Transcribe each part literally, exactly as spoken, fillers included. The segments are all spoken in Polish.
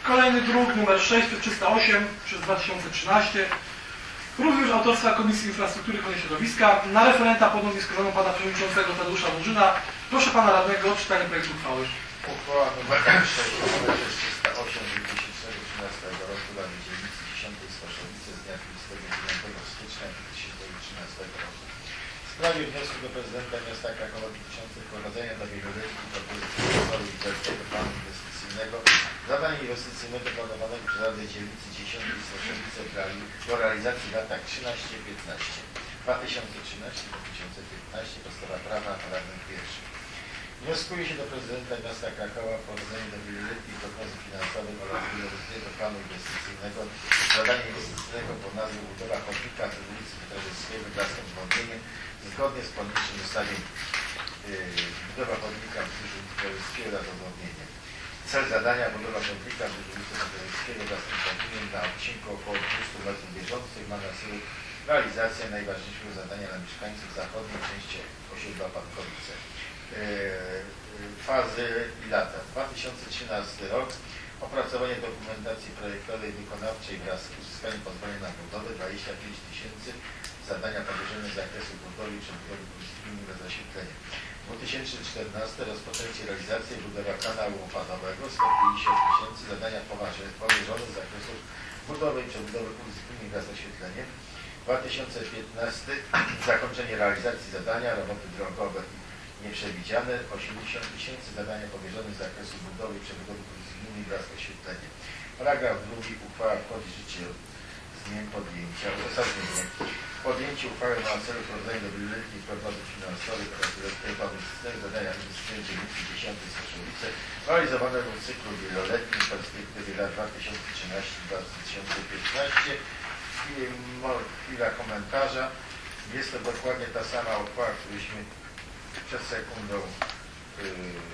Kolejny druk numer sześćset trzysta osiem przez dwa tysiące trzynaście. Również autorstwa Komisji Infrastruktury i Ochrony Środowiska. Na referenta ponownie wskazano pana przewodniczącego Tadeusza Murzyna. Proszę pana radnego o odczytanie projektu uchwały. Uchwała nr sześćset trzysta osiem z dwa tysiące trzynastego roku Rady Dzielnicy dziesiątej Stoszowice z dnia dwudziestego dziewiątego stycznia dwa tysiące trzynastego roku. W sprawie wniosku do prezydenta miasta Krakowa dotyczącego wprowadzenia do wieloletniej propozycji rozwoju literackiego planu inwestycyjnego zadań inwestycyjnego planowanego przez Radę Dzielnicy dziesiątej Stoszowice do realizacji w latach trzynaście piętnaście dwa tysiące trzynaście do dwa tysiące piętnaście podstawa prawa paragraf pierwszy. Wnioskuje się do prezydenta miasta Krakowa o wprowadzenie do wieloletniej prognozy finansowej oraz wieloletniego planu inwestycyjnego zadania inwestycyjnego pod nazwą budowa chodnika z ulicy Petrowskiego wraz z odwodnieniem zgodnie z poniższym ustawieniem. Yy, budowa chodnika wzdłuż ulicy Petrowskiego wraz z odwodnieniem. Cel zadania budowa chodnika wzdłuż ulicy Petrowskiego wraz z odwodnieniem na odcinku około dwustu metrów bieżących ma na celu realizację najważniejszego zadania dla mieszkańców zachodniej części osiedla Pankowice. Fazy i lata. dwa tysiące trzynasty rok. Opracowanie dokumentacji projektowej wykonawczej wraz z uzyskaniem pozwolenia na budowę dwadzieścia pięć tysięcy. Zadania powierzone z zakresu budowy i przebudowy gminnego zaświetlenia. dwa tysiące czternasty. Rozpoczęcie realizacji budowa kanału opadowego sto pięćdziesiąt tysięcy. Zadania powierzone z zakresu budowy i przebudowy gminnego zaświetlenia. dwa tysiące piętnasty. Zakończenie realizacji zadania roboty drogowe nieprzewidziane osiemdziesiąt tysięcy. Zadania powierzone z zakresu budowy i przebudowy gminy wraz z oświetleniem. Paragraf drugi. Uchwała wchodzi w życie z dniem podjęcia. Uzasadnienie. Podjęcie uchwały ma na celu wprowadzenie do wieloletniej prognozy finansowej oraz wieloletniego planu inwestycyjnego zadania inwestycyjnej dzielnicy dziesiątej Stoszowice realizowanego w cyklu wieloletnim w perspektywie lat dwa tysiące trzynasty do dwa tysiące piętnaście. Chwila komentarza. Jest to dokładnie ta sama uchwała, któryśmy przed sekundą yy,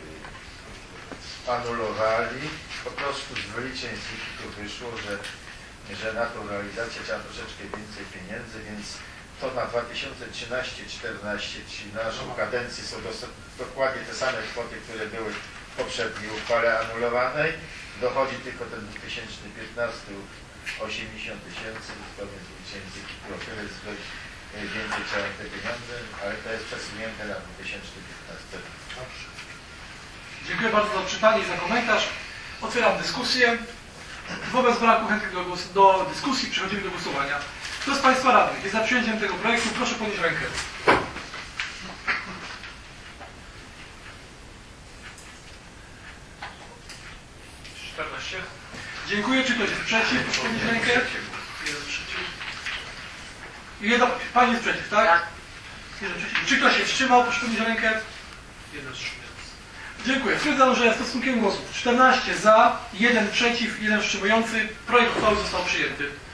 anulowali. Po prostu z wyliczeń z tu wyszło, że, że na tą realizację trzeba troszeczkę więcej pieniędzy, więc to na dwa tysiące trzynasty czternaście, czyli na naszą kadencję są dokładnie te same kwoty, które były w poprzedniej uchwale anulowanej. Dochodzi tylko ten dwa tysiące piętnasty osiemdziesiąt tysięcy, zgodnie z wyliczeń z o tyle więcej trzeba te pieniądze, ale to jest przesunięte na dwa tysiące piętnasty. Dziękuję bardzo za odczytanie i za komentarz. Otwieram dyskusję. Wobec braku chętnych do, do dyskusji przechodzimy do głosowania. Kto z Państwa radnych jest za przyjęciem tego projektu? Proszę podnieść rękę. czternaście. Dziękuję. Czy ktoś jest przeciw? Proszę podnieść rękę. Jest przeciw. Jedna, Pani jest przeciw, tak? Tak. Jeden przeciw. Czy ktoś się wstrzymał? Proszę podnieść rękę. Jeden wstrzymał. Dziękuję. Stwierdzam, że stosunkiem głosów czternaście za, jeden przeciw, jeden wstrzymujący. Projekt uchwały został przyjęty.